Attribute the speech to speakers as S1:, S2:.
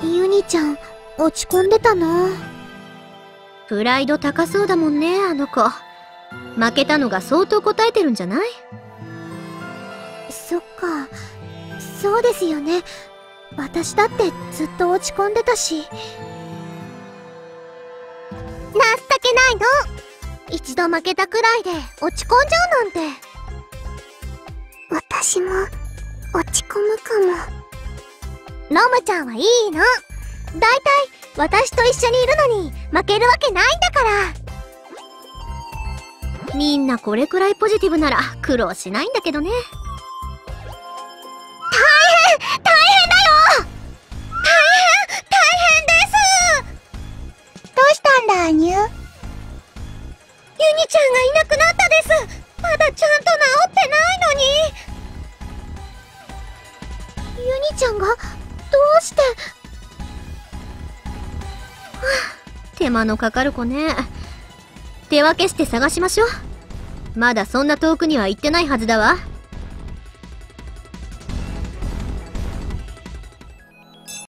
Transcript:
S1: ユニちゃん、落ち込んでたな。
S2: プライド高そうだもんね、あの子。負けたのが相当答えてるんじゃない？
S1: そっか、そうですよね。私だってずっと落ち込んでたし。情けないの。一度負けたくらいで落ち込んじゃうなんて。私も落ち込むかも。ロムちゃんはいいの。だいたい私と一緒にいるのに負けるわけないんだから。
S2: みんなこれくらいポジティブなら苦労しないんだけどね。
S1: 大変だよ。大変です。どうしたんだ、アニュ。ユニちゃんがいなくなったです。まだちゃんと治ってないのに。ユニちゃんがどうして。
S2: 手間のかかる子ね。手分けして探しましょう。まだそんな遠くには行ってないはずだわ。